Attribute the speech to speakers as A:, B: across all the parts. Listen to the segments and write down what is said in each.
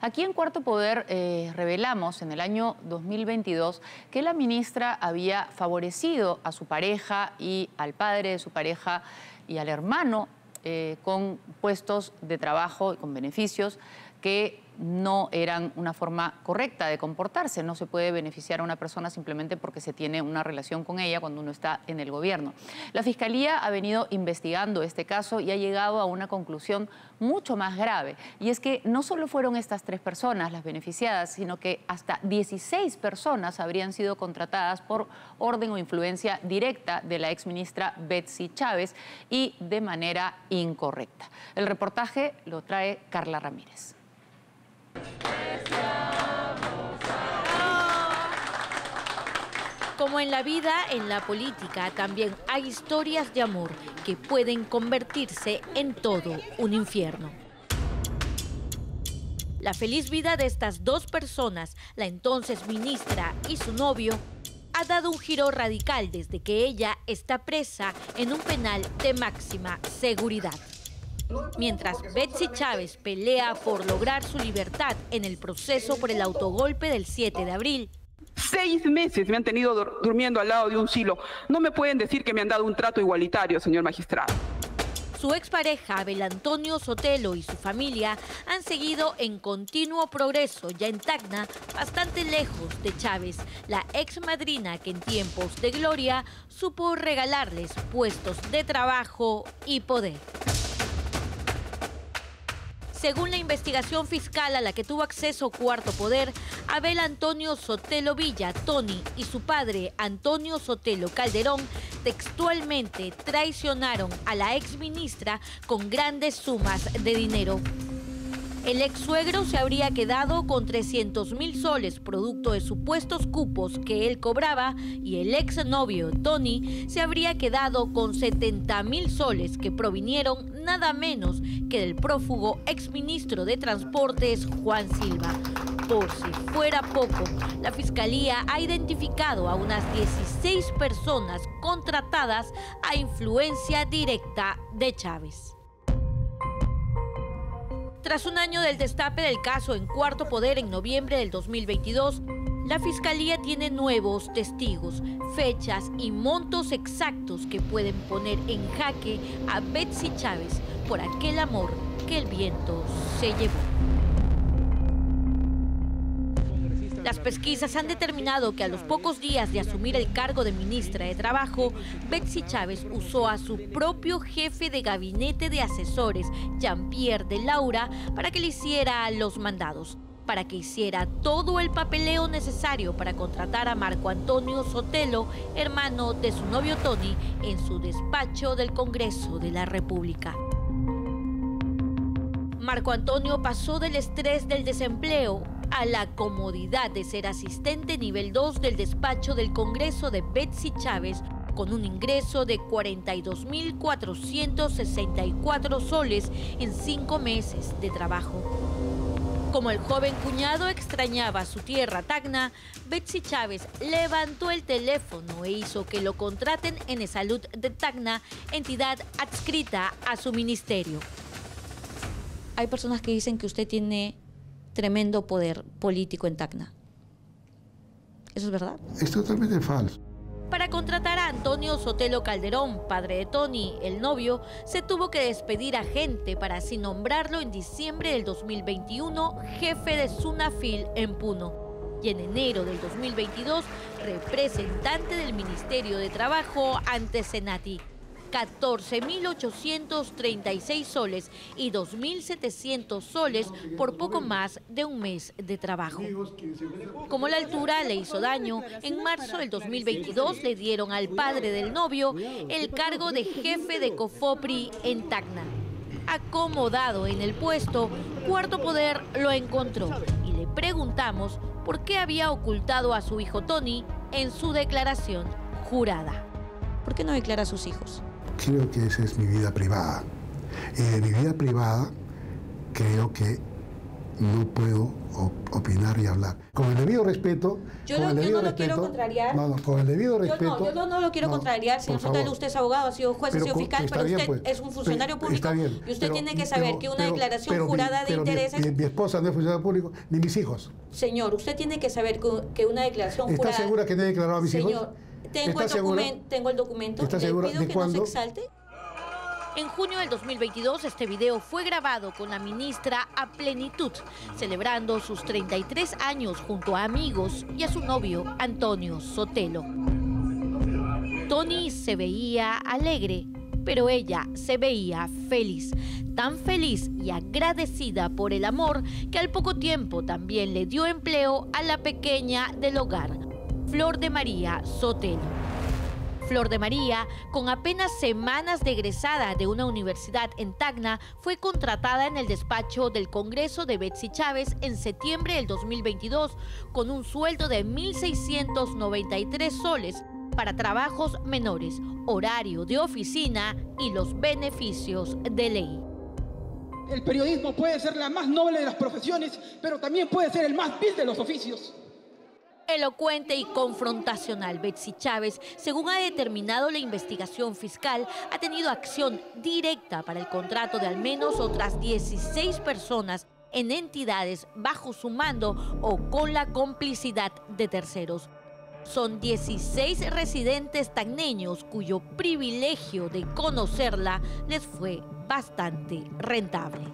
A: Aquí en Cuarto Poder revelamos en el año 2022 que la ministra había favorecido a su pareja y al padre de su pareja y al hermano con puestos de trabajo y con beneficios que no eran una forma correcta de comportarse. No se puede beneficiar a una persona simplemente porque se tiene una relación con ella cuando uno está en el gobierno. La Fiscalía ha venido investigando este caso y ha llegado a una conclusión mucho más grave. Y es que no solo fueron estas 3 personas las beneficiadas, sino que hasta 16 personas habrían sido contratadas por orden o influencia directa de la exministra Betsy Chávez y de manera incorrecta. El reportaje lo trae Carla Ramírez.
B: Como en la vida, en la política también hay historias de amor que pueden convertirse en todo un infierno. La feliz vida de estas 2 personas, la entonces ministra y su novio, ha dado un giro radical desde que ella está presa en un penal de máxima seguridad. Mientras Betsy Chávez pelea por lograr su libertad en el proceso por el autogolpe del 7 de abril.
C: 6 meses me han tenido durmiendo al lado de un silo. No me pueden decir que me han dado un trato igualitario, señor magistrado.
B: Su expareja, Abel Antonio Sotelo, y su familia han seguido en continuo progreso ya en Tacna, bastante lejos de Chávez, la exmadrina que en tiempos de gloria supo regalarles puestos de trabajo y poder. Según la investigación fiscal a la que tuvo acceso Cuarto Poder, Abel Antonio Sotelo Villa, Tony, y su padre, Antonio Sotelo Calderón, textualmente traicionaron a la exministra con grandes sumas de dinero. El ex suegro se habría quedado con 300.000 soles, producto de supuestos cupos que él cobraba, y el ex novio, Tony, se habría quedado con 70.000 soles que provinieron nada menos que del prófugo exministro de Transportes, Juan Silva. Por si fuera poco, la Fiscalía ha identificado a unas 16 personas contratadas a influencia directa de Chávez. Tras un año del destape del caso en Cuarto Poder en noviembre del 2022, la Fiscalía tiene nuevos testigos, fechas y montos exactos que pueden poner en jaque a Betsy Chávez por aquel amor que el viento se llevó. Las pesquisas han determinado que a los pocos días de asumir el cargo de ministra de Trabajo, Betsy Chávez usó a su propio jefe de gabinete de asesores, Jean-Pierre de Laura, para que le hiciera los mandados, para que hiciera todo el papeleo necesario para contratar a Marco Antonio Sotelo, hermano de su novio Tony, en su despacho del Congreso de la República. Marco Antonio pasó del estrés del desempleo a la comodidad de ser asistente nivel 2 del despacho del Congreso de Betsy Chávez, con un ingreso de 42.464 soles en 5 meses de trabajo. Como el joven cuñado extrañaba su tierra Tacna, Betsy Chávez levantó el teléfono e hizo que lo contraten en Esalud de Tacna, entidad adscrita a su ministerio. Hay personas que dicen que usted tiene tremendo poder político en Tacna. ¿Eso es verdad?
D: Es totalmente falso.
B: Para contratar a Antonio Sotelo Calderón, padre de Tony, el novio, se tuvo que despedir a gente para así nombrarlo en diciembre del 2021 jefe de Sunafil en Puno. Y en enero del 2022, representante del Ministerio de Trabajo ante Senati. 14.836 soles y 2.700 soles por poco más de un mes de trabajo. Como la altura le hizo daño, en marzo del 2022 le dieron al padre del novio el cargo de jefe de Cofopri en Tacna. Acomodado en el puesto, Cuarto Poder lo encontró y le preguntamos por qué había ocultado a su hijo Tony en su declaración jurada. ¿Por qué no declara a sus hijos?
D: Creo que esa es mi vida privada. Y de mi vida privada creo que no puedo opinar y hablar. Con el debido respeto...
E: Yo no lo quiero contrariar.
D: No, con el debido respeto...
E: Yo no lo quiero contrariar, señor Sotelo. Usted es abogado, ha sido juez, ha sido fiscal, pero usted
D: pues,
E: es un funcionario público.
D: Está bien,
E: y usted tiene que saber que una declaración jurada de intereses...
D: Mi esposa no es funcionario público, ni mis hijos.
E: Señor, usted tiene que saber que una declaración jurada...
D: ¿Está segura que no he declarado a mis hijos?
E: Señor, tengo el documento.
D: ¿Está segura
E: le pido
D: de
E: que
D: cuándo?
E: no se exalte.
B: En junio del 2022, este video fue grabado con la ministra a plenitud, celebrando sus 33 años junto a amigos y a su novio, Antonio Sotelo. Tony se veía alegre, pero ella se veía feliz. Tan feliz y agradecida por el amor que al poco tiempo también le dio empleo a la pequeña del hogar, Flor de María Sotelo. Flor de María, con apenas semanas de egresada de una universidad en Tacna, fue contratada en el despacho del Congreso de Betsy Chávez en septiembre del 2022 con un sueldo de 1.693 soles para trabajos menores, horario de oficina y los beneficios de ley.
F: El periodismo puede ser la más noble de las profesiones, pero también puede ser el más vil de los oficios.
B: Elocuente y confrontacional, Betsy Chávez, según ha determinado la investigación fiscal, ha tenido acción directa para el contrato de al menos otras 16 personas en entidades bajo su mando o con la complicidad de terceros. Son 16 residentes tacneños cuyo privilegio de conocerla les fue bastante rentable.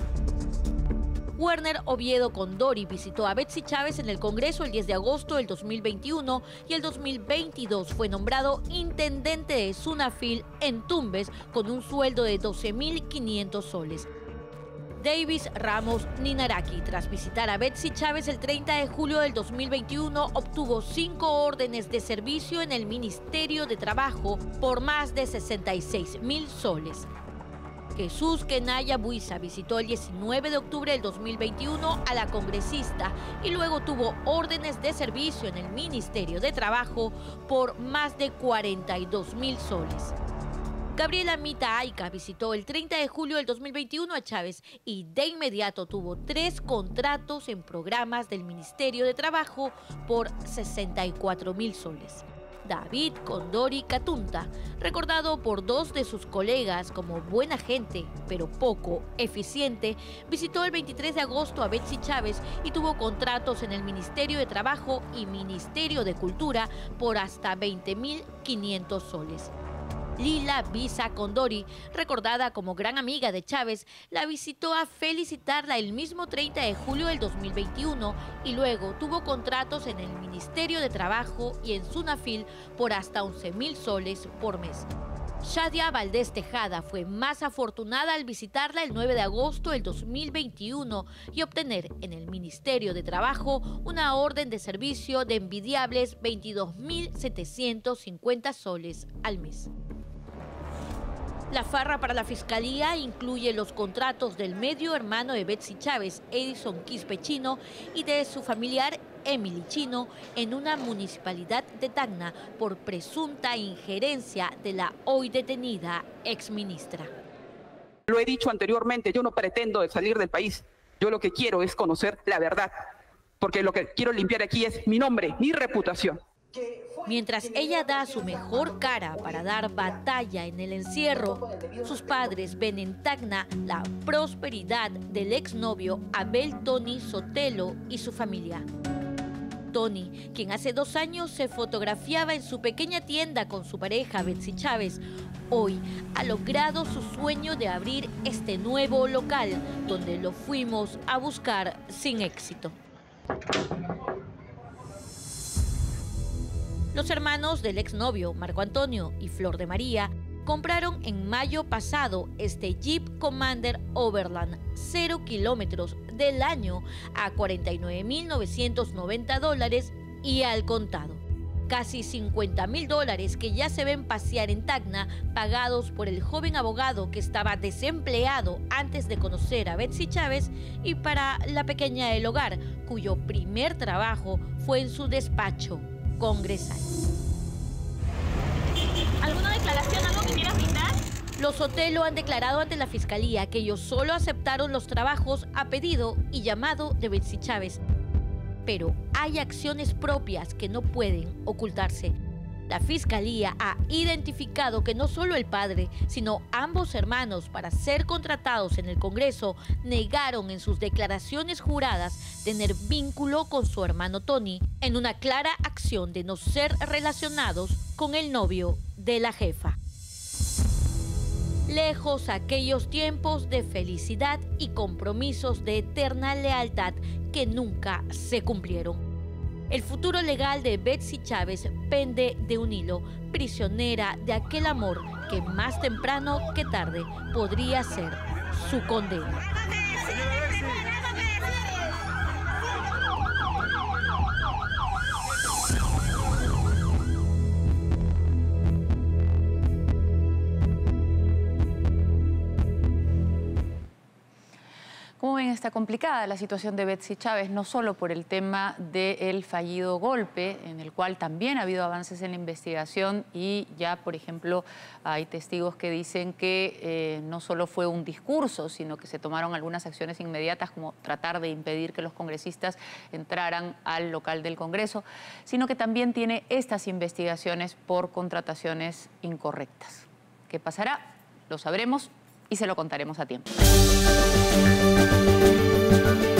B: Werner Oviedo Condori visitó a Betsy Chávez en el Congreso el 10 de agosto del 2021 y el 2022 fue nombrado intendente de Sunafil en Tumbes con un sueldo de 12.500 soles. Davis Ramos Ninaraki, tras visitar a Betsy Chávez el 30 de julio del 2021, obtuvo 5 órdenes de servicio en el Ministerio de Trabajo por más de 66.000 soles. Jesús Kenaya Buiza visitó el 19 de octubre del 2021 a la congresista y luego tuvo órdenes de servicio en el Ministerio de Trabajo por más de 42.000 soles. Gabriela Mita Aica visitó el 30 de julio del 2021 a Chávez y de inmediato tuvo 3 contratos en programas del Ministerio de Trabajo por 64.000 soles. David Condori Catunta, recordado por 2 de sus colegas como buena gente, pero poco eficiente, visitó el 23 de agosto a Betsy Chávez y tuvo contratos en el Ministerio de Trabajo y Ministerio de Cultura por hasta 20.500 soles. Lila Visa Condori, recordada como gran amiga de Chávez, la visitó a felicitarla el mismo 30 de julio del 2021 y luego tuvo contratos en el Ministerio de Trabajo y en Sunafil por hasta 11.000 soles por mes. Shadia Valdés Tejada fue más afortunada al visitarla el 9 de agosto del 2021 y obtener en el Ministerio de Trabajo una orden de servicio de envidiables 22.750 soles al mes. La farra para la Fiscalía incluye los contratos del medio hermano de Betsy Chávez, Edison Quispe Chino, y de su familiar Emily Chino en una municipalidad de Tacna por presunta injerencia de la hoy detenida exministra.
C: Lo he dicho anteriormente, yo no pretendo salir del país. Yo lo que quiero es conocer la verdad, porque lo que quiero limpiar aquí es mi nombre, mi reputación.
B: Mientras ella da su mejor cara para dar batalla en el encierro, sus padres ven en Tacna la prosperidad del exnovio Abel Tony Sotelo y su familia. Tony, quien hace 2 años se fotografiaba en su pequeña tienda con su pareja Betsy Chávez, hoy ha logrado su sueño de abrir este nuevo local, donde lo fuimos a buscar sin éxito. Los hermanos del exnovio, Marco Antonio y Flor de María, compraron en mayo pasado este Jeep Commander Overland 0 kilómetros del año a $49.990 y al contado. Casi $50.000 que ya se ven pasear en Tacna, pagados por el joven abogado que estaba desempleado antes de conocer a Betsy Chávez, y para la pequeña del hogar, cuyo primer trabajo fue en su despacho congresal.
G: ¿Alguna declaración, algo que quieras brindar?
B: Los Sotelo han declarado ante la Fiscalía que ellos solo aceptaron los trabajos a pedido y llamado de Betsy Chávez. Pero hay acciones propias que no pueden ocultarse. La Fiscalía ha identificado que no solo el padre, sino ambos hermanos, para ser contratados en el Congreso, negaron en sus declaraciones juradas tener vínculo con su hermano Tony, en una clara acción de no ser relacionados con el novio de la jefa. Lejos aquellos tiempos de felicidad y compromisos de eterna lealtad que nunca se cumplieron. El futuro legal de Betsy Chávez pende de un hilo, prisionera de aquel amor que más temprano que tarde podría ser su condena.
A: ¿Cómo ven? Está complicada la situación de Betsy Chávez, no solo por el tema del fallido golpe, en el cual también ha habido avances en la investigación y ya, por ejemplo, hay testigos que dicen que no solo fue un discurso, sino que se tomaron algunas acciones inmediatas como tratar de impedir que los congresistas entraran al local del Congreso, sino que también tiene estas investigaciones por contrataciones incorrectas. ¿Qué pasará? Lo sabremos y se lo contaremos a tiempo.